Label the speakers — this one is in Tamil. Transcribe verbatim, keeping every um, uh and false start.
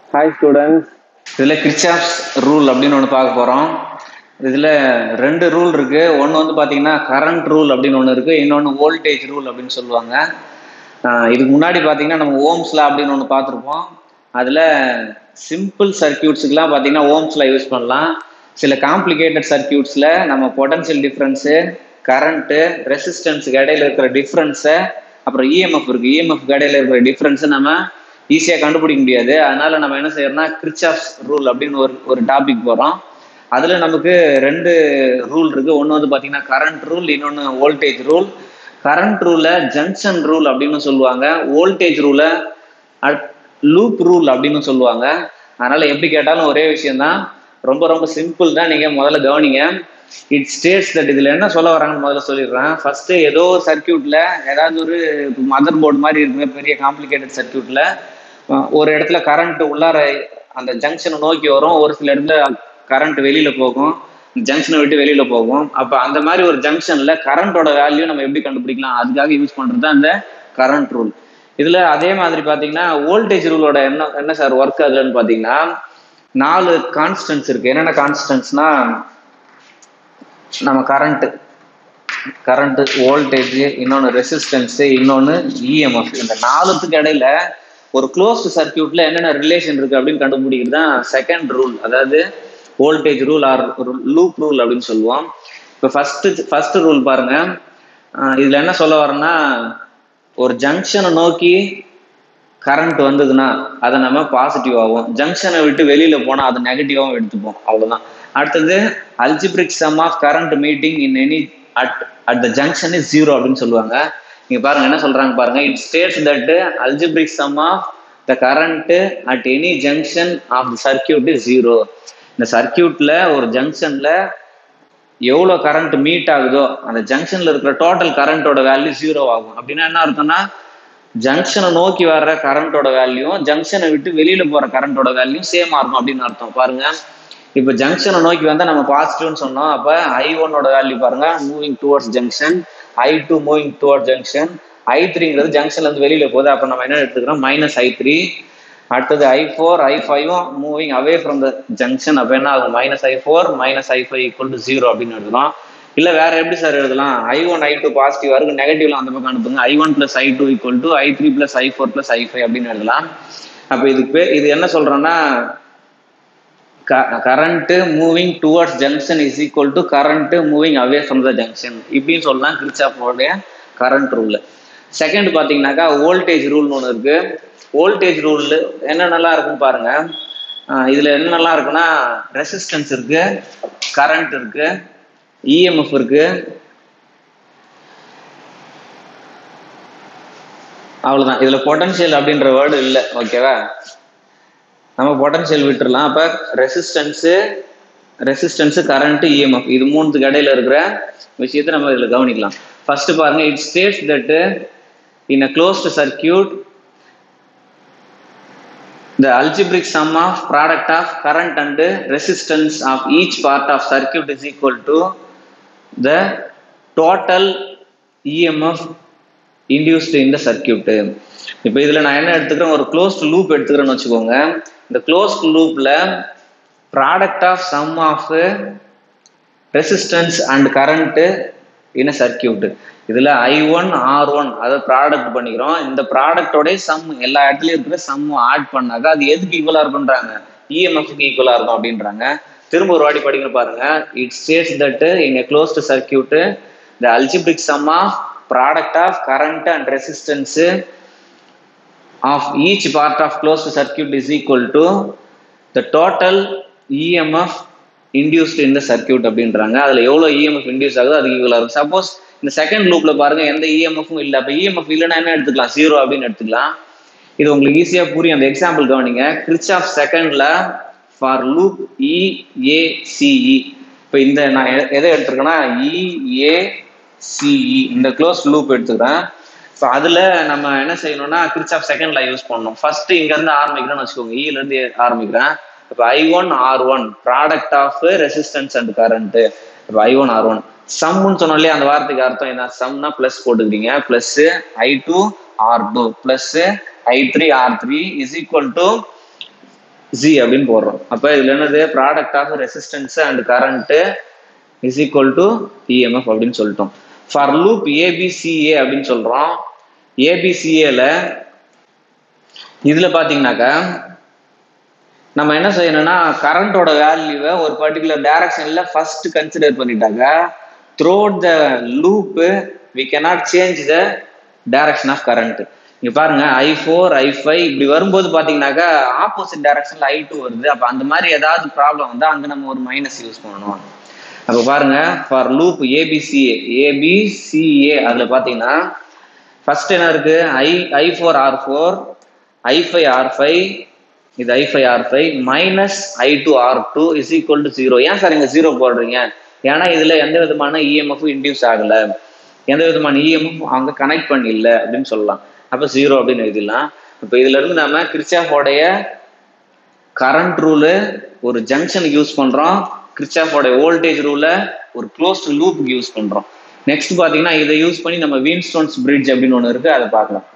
Speaker 1: Hi students.
Speaker 2: இதில் கிர்ச்சாஃப்ஸ் ரூல் அப்படின்னு ஒன்று பார்க்க போகிறோம். இதில் ரெண்டு ரூல் இருக்குது. ஒன்று வந்து பார்த்தீங்கன்னா கரண்ட் ரூல் அப்படின்னு ஒன்று இருக்குது, இன்னொன்று வோல்டேஜ் ரூல் அப்படின்னு சொல்லுவாங்க. இதுக்கு முன்னாடி பார்த்தீங்கன்னா நம்ம ஓம்ஸ்ல அப்படின்னு ஒன்று பார்த்துருப்போம். அதில் சிம்பிள் சர்க்கியூட்ஸுக்கெலாம் பார்த்தீங்கன்னா ஓம்ஸில் யூஸ் பண்ணலாம். சில காம்ப்ளிகேட்டட் சர்க்கியூட்ஸில் நம்ம பொட்டன்ஷியல் டிஃப்ரென்ஸு, கரண்ட்டு, ரெசிஸ்டன்ஸுக்கு இடையில இருக்கிற டிஃப்ரென்ஸை, அப்புறம் இஎம்எஃப் இருக்குது, இஎம்எஃப் இடையில இருக்கிற டிஃப்ரென்ஸை நம்ம ஈஸியாக கண்டுபிடிக்க முடியாது. அதனால நம்ம என்ன செய்யறோம்னா கிர்ச்சாஃப்ஸ் ரூல் அப்படின்னு ஒரு ஒரு டாபிக் போகிறோம். அதில் நமக்கு ரெண்டு ரூல் இருக்குது. ஒன்று வந்து பார்த்தீங்கன்னா கரண்ட் ரூல், இன்னொன்று வோல்டேஜ் ரூல். கரண்ட் ரூலை ஜங்ஷன் ரூல் அப்படின்னு சொல்லுவாங்க, வோல்டேஜ் ரூலை லூப் ரூல் அப்படின்னு சொல்லுவாங்க. அதனால எப்படி கேட்டாலும் ஒரே விஷயம்தான், ரொம்ப ரொம்ப சிம்பிள் தான். நீங்கள் முதல்ல கவனிங்க. இட் ஸ்டேட்ஸ் தட், இதில் என்ன சொல்ல வராங்கன்னு முதல்ல சொல்லிடுறேன். ஃபர்ஸ்ட் ஏதோ சர்க்கியூட்ல ஏதாவது ஒரு மதர் போர்டு மாதிரி இருக்கிற பெரிய காம்ப்ளிகேட்டட் சர்க்கியூட்ல ஒரு இடத்துல கரண்ட் உள்ளார அந்த ஜங்ஷனை நோக்கி வரும், ஒரு சில இடத்துல கரண்ட் வெளியில போகும், ஜங்ஷனை விட்டு வெளியில போகும். அப்ப அந்த மாதிரி ஒரு ஜங்ஷன்ல கரண்டோட வேல்யூ நம்ம எப்படி கண்டுபிடிக்கலாம், அதுக்காக யூஸ் பண்றது அந்த கரண்ட் ரூல். இதுல அதே மாதிரி பாத்தீங்கன்னா வோல்டேஜ் ரூலோட என்ன என்ன சார் ஒர்க் அதுலன்னு பாத்தீங்கன்னா நாலு கான்ஸ்டன்ட்ஸ் இருக்கு. என்னென்ன கான்ஸ்டன்ட்ஸ்னா நம்ம கரண்ட் கரண்ட் வோல்டேஜ், இன்னொன்று ரெசிஸ்டன்ஸ், இன்னொன்று இஎம்எஃப். இந்த நாலுத்துக்கு இடையில ஒரு க்ளோஸ்டு சர்க்கியூட்ல என்னென்ன ரிலேஷன் இருக்கு அப்படின்னு கண்டுபிடிக்கிறது தான் செகண்ட் ரூல், அதாவது voltage rule or loop rule அப்படின்னு சொல்லுவோம். இப்போ ஃபர்ஸ்ட் ஃபர்ஸ்ட் ரூல் பாருங்க. இதுல என்ன சொல்ல வரேன்னா, ஒரு ஜங்ஷனை நோக்கி கரண்ட் வந்ததுன்னா அதை நம்ம பாசிட்டிவாகவும், ஜங்ஷனை விட்டு வெளியில போனா அதை நெகட்டிவாகவும் எடுத்துப்போம், அவ்வளவுதான். அடுத்தது algebraic sum of current meeting in any at at the junction is zero அப்படின்னு சொல்லுவாங்க. நீங்க பாருங்க என்ன சொல்றாங்க பாருங்க. It states that algebraic sum of the current at any junction of the circuit is zero. இந்த சர்க்கியூட்ல ஒரு ஜங்ஷன்ல எவ்வளவு கரண்ட் மீட் ஆகுதோ அந்த ஜங்ஷன்ல இருக்கிற டோட்டல் கரண்டோட வேல்யூ ஜீரோ ஆகும். அப்படின்னா என்ன அர்த்தம்னா, ஜங்ஷனை நோக்கி வர்ற கரண்டோட வேல்யூ ஜங்ஷனை விட்டு வெளியில போற கரண்டோட வேல்யூ சேமா இருக்கும் அப்படின்னு அர்த்தம். பாருங்க, இப்ப ஜங்ஷனை நோக்கி வந்தா நம்ம பாசிட்டிவ்னு சொன்னோம். அப்ப ஐ ஒன்னோட வேல்யூ பாருங்க, moving towards junction, I two moving towards junction, I த்ரீங்கிறது ஜங்ஷன்ல இருந்து வெளியில போகுது, அப்ப நம்ம என்ன எடுத்துக்கிறோம், மைனஸ் ஐ த்ரீ. அடுத்தது ஐ ஃபோர் ஐ ஃபைவும் moving away from the junction, அப்ப என்ன ஆகும், minus I four minus I five equal to zero அப்படின்னு எழுதலாம். இல்ல வேற எப்படி சார் எழுதலாம், I one I two positive இருக்கு, நெகட்டிவ்ல அந்த பக்கம் அனுப்புங்க, I one plus I two equal to I three plus I four plus I five அப்படின்னு எழுதலாம். அப்ப இதுக்கு இது என்ன சொல்றோம்னா, current moving towards junction is equal to current moving away from the junction இப்படின்னு சொல்லலாம் கிர்ச்சாஃபோட கரண்ட் ரூல். செகண்ட் பாத்தீங்கன்னாக்கா வோல்டேஜ் ரூல்னு ஒன்று இருக்கு. வோல்டேஜ் ரூல் என்னென்னலாம் இருக்குன்னு பாருங்க. இதுல என்னென்னலாம் இருக்குன்னா, ரெசிஸ்டன்ஸ் இருக்கு, கரண்ட் இருக்கு, இஎம்எஃப் இருக்கு, அவ்வளவுதான். இதுல பொட்டன்ஷியல் அப்படின்ற வேர்டு இல்லை, ஓகேவா, நம்ம பொட்டன்ஷியல் விட்டுறலாம். அப்ப ரெசிஸ்டன்ஸ் ரெசிஸ்டன்ஸ் கரண்ட் இஎம்எஃப் இது மூணுத்துக்கு இடையில இருக்கிற விஷயத்தை நம்ம இதுல கவனிக்கலாம். ஃபர்ஸ்ட் பாருங்க, it states that in a closed circuit the algebraic sum of product of current and resistance of each part of circuit is equal to the total E M F induced in the circuit. இப்போ இதுல நான் என்ன எடுத்துக்கிறேன், ஒரு க்ளோஸ்ட் லூப் எடுத்துக்கிறேன்னு வச்சுக்கோங்க. இந்த க்ளோஸ்ட் லூப்ல product of sum of resistance and current in circuit. இதுல ஐ ஒன் ஆர் ஒன் அதை ப்ராடக்ட் பண்ணிக்கிறோம். இந்த ப்ராடக்டோட சம் எல்லா இடத்துலயும் இருக்கிற சம் ஆட் பண்ணாக்க அது எதுக்கு ஈக்குவலா இருக்குன்றாங்க, இஎம்எஃப்க்கு ஈக்குவலா இருக்கும் அப்படின்றாங்க. திரும்ப ஒரு வாட்டி படிக்கிற பாருங்க. It states that in a closed circuit the algebraic sum of product of current and resistance of each part of closed circuit is equal to the total E M F induced in the circuit அப்படின்றாங்க. அதுல எவ்வளவு இஎம்எஃப் இன்டியூஸ் ஆகுது அதுக்கு ஈக்குவலா இருக்கும். சப்போஸ் இந்த செகண்ட் லூப்ல பாருங்க எந்த இஎம்எஃப்பும் இல்லை, அப்ப இஎம்எஃப் இல்லைன்னா என்ன எடுத்துக்கலாம், ஜீரோ அப்படின்னு எடுத்துக்கலாம். இது உங்களுக்கு ஈஸியா புரியும், அந்த எக்ஸாம்பிள் கவனிங்க. கிர்ச்சாஃப் செகண்ட்ல ஃபார் லூப் இஏசிஇ. இப்போ இந்த நான் எதை எடுத்துருக்கேன்னா இஏசிஇ, இந்த க்ளோஸ் லூப் எடுத்துக்கிறேன். ஸோ அதுல நம்ம என்ன செய்யணும்னா கிர்ச்சாஃப் செகண்ட்ல யூஸ் பண்ணணும். ஃபர்ஸ்ட் இங்க இருந்து ஆரம்பிக்கிறேன்னு வச்சுக்கோங்க, இல இருந்து ஆரம்பிக்கிறேன். இப்போ I one R one product of resistance and current. இப்போ ஐ ஒன் ஆர் ஒன் சம்னு சொன்னாலே அந்த வார்த்தைக்கு அர்த்தம் என்ன, சம்னா பிளஸ் போட்டுக்கிறீங்க, plus I two R two plus I three R three is equal to G அப்படின்னு போடுறோம். அப்போ இதுல என்னது product of resistance and current is equal to EMF அப்படின்னு சொல்லிட்டோம். ஃபார் லூப் ஏபிசிஏ அப்படின்னு சொல்றோம். ஏபிசிஏல இதுல பாத்தீங்கன்னாக்கா நம்ம என்ன செய்யணும்னா கரண்டோட வேல்யூவை ஒரு பர்டிகுலர் டைரக்ஷன்ல ஃபர்ஸ்ட் கன்சிடர் பண்ணிட்டாங்க. Throughout the loop we cannot change the direction of current. இங்க பாருங்க ஐ ஃபோர் ஐ ஃபைவ் இப்படி வரும்போது பாத்தீங்கன்னாக்கா ஆப்போசிட் டைரக்ஷன்ல ஐ டூ வருது. அப்ப அந்த மாதிரி ஏதாவது ப்ராப்ளம் வந்தா அங்க நம்ம ஒரு மைனஸ் யூஸ் பண்ணணும். அப்ப பாருங்க ஃபார் லூப் ஏபிசிஏ ஏபிசிஏ அதுல பாத்தீங்கன்னா ஃபர்ஸ்ட் என்ன இருக்கு I I four R four I five R five இது I five R five minus I two R two is equal to zero. ஏன் சார் இங்க ஜீரோ போடுறீங்க? ஏன்னா இதுல எந்த விதமான இஎம்எஃப் இன்டியூஸ் ஆகல, எந்த விதமான இஎம்எஃப் அவங்க கனெக்ட் பண்ணல அப்படின்னு சொல்லலாம். அப்ப ஜீரோ அப்படின்னு எழுதிடலாம். இப்ப இதுல இருந்து நம்ம கிர்ச்சாஃபோடைய கரண்ட் ரூலு ஒரு ஜங்ஷனுக்கு யூஸ் பண்றோம், கிர்ச்சாஃபோடைய வோல்டேஜ் ரூலை ஒரு க்ளோஸ்ட் லூப்புக்கு யூஸ் பண்றோம். நெக்ஸ்ட் பாத்தீங்கன்னா இதை யூஸ் பண்ணி நம்ம வீன்ஸ்டோன்ஸ் பிரிட்ஜ் அப்படின்னு ஒன்று இருக்கு, அதை பார்க்கலாம்.